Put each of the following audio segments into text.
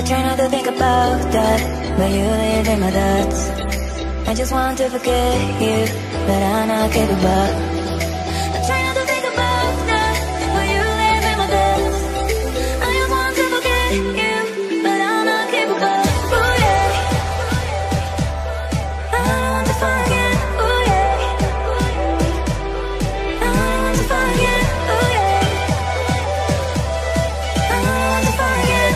try not to think about that, but you live in my thoughts. I just want to forget you, but I'm not capable. I try not to think about that, but you live in my thoughts. I just want to forget you, but I'm not capable. Ooh yeah, I don't want to forget. Ooh yeah, I don't want to forget. Ooh yeah, I don't want to forget.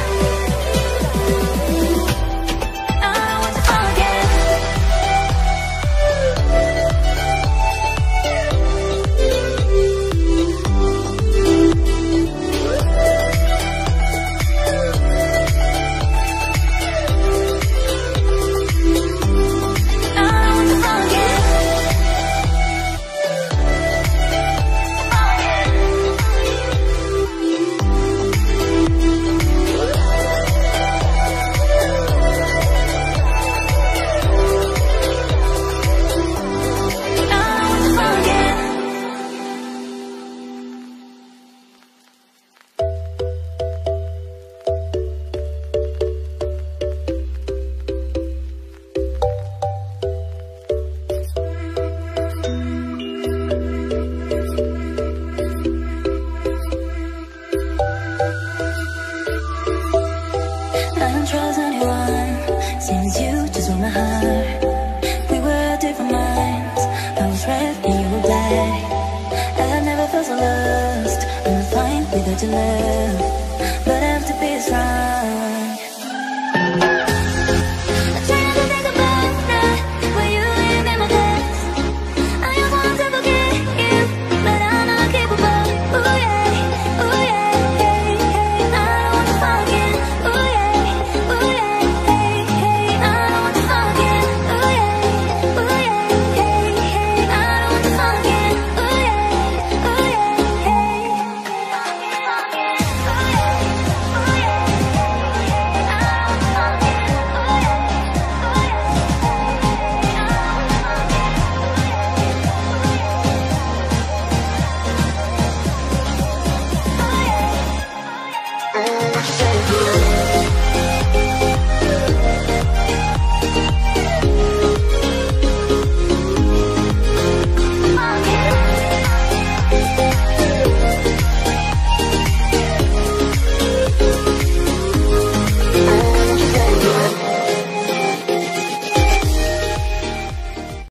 I don't trust anyone since you just broke my heart. We were different minds. I was red and you were black. I had never felt so lost. I'm fine without your love.